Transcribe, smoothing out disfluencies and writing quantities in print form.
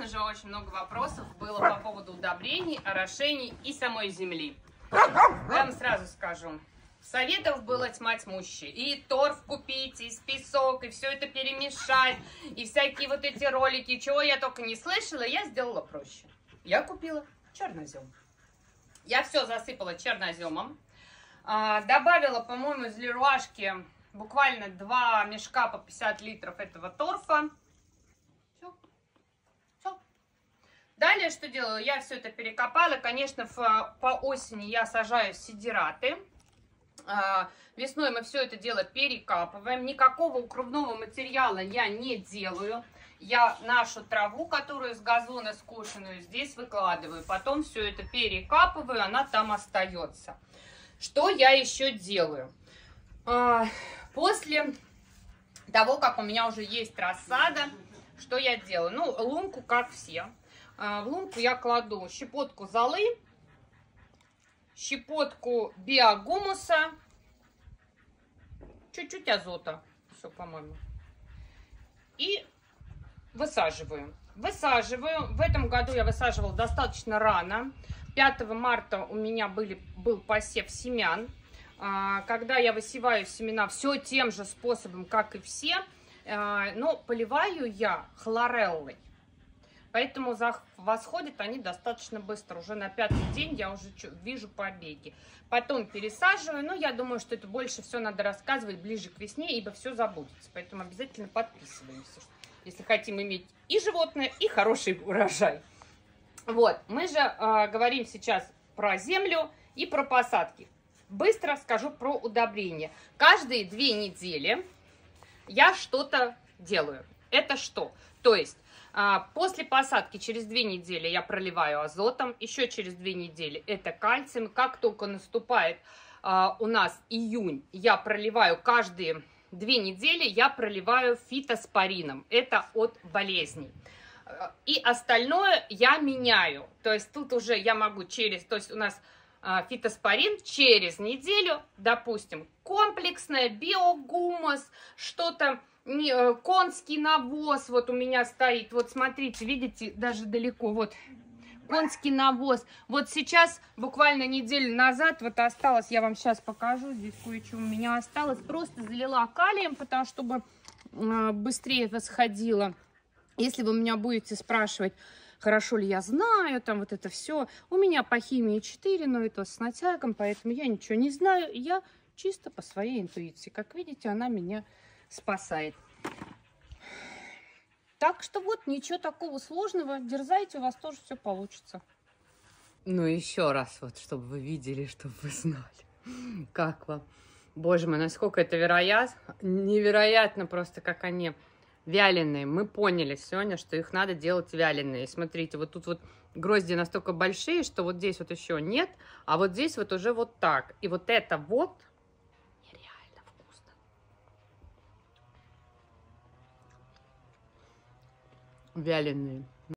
же, очень много вопросов было по поводу удобрений, орошений и самой земли. Я вам сразу скажу. Советов было тьма тьмущая. И торф купить, и песок, и все это перемешать, и всякие вот эти ролики. Чего я только не слышала, я сделала проще. Я купила чернозем. Я все засыпала черноземом. Добавила, по-моему, из леруашки буквально 2 мешка по 50 литров этого торфа. Все. Далее что делаю? Я все это перекопала. Конечно, по осени я сажаю сидираты. Весной мы все это дело перекапываем. Никакого укрывного материала я не делаю. Я нашу траву, которую с газона скошенную, здесь выкладываю. Потом все это перекапываю, она там остается. Что я еще делаю? После того, как у меня уже есть рассада, что я делаю? Ну, лунку, как все. В лунку я кладу щепотку золы, щепотку биогумуса, чуть-чуть азота, все, по-моему, и высаживаю. В этом году я высаживала достаточно рано. 5 марта у меня был посев семян. Когда я высеваю семена все тем же способом, как и все, но поливаю я хлореллой. Поэтому восходят они достаточно быстро. Уже на 5-й день я уже вижу побеги. Потом пересаживаю. Но я думаю, что это больше все надо рассказывать ближе к весне, ибо все забудется. Поэтому обязательно подписываемся, если хотим иметь и животное, и хороший урожай. Вот, мы же говорим сейчас про землю и про посадки. Быстро скажу про удобрения. Каждые 2 недели я что-то делаю. Это что? То есть после посадки через 2 недели я проливаю азотом, еще через 2 недели это кальцием. Как только наступает у нас июнь, я проливаю каждые 2 недели, я проливаю фитоспорином. Это от болезней. И остальное я меняю. То есть тут уже я могу то есть у нас фитоспорин через неделю, допустим, комплексное, биогумус, что-то, конский навоз, вот у меня стоит, вот смотрите, видите, даже далеко, вот, конский навоз. Вот сейчас, буквально неделю назад, вот осталось, я вам сейчас покажу, здесь кое-что у меня осталось, просто залила калием, потому что, чтобы быстрее восходило. Если вы меня будете спрашивать, хорошо ли я знаю, там вот это все, у меня по химии 4, но это с натягом, поэтому я ничего не знаю, я чисто по своей интуиции. Как видите, она меня спасает. Так что вот, ничего такого сложного, дерзайте, у вас тоже все получится. Ну, еще раз, вот, чтобы вы видели, чтобы вы знали, как вам. Боже мой, насколько это невероятно просто, как они вяленые. Мы поняли сегодня, что их надо делать вяленые. Смотрите, вот тут вот грозди настолько большие, что вот здесь вот еще нет, а вот здесь вот уже вот так. И вот это вот нереально вкусно. Вяленые.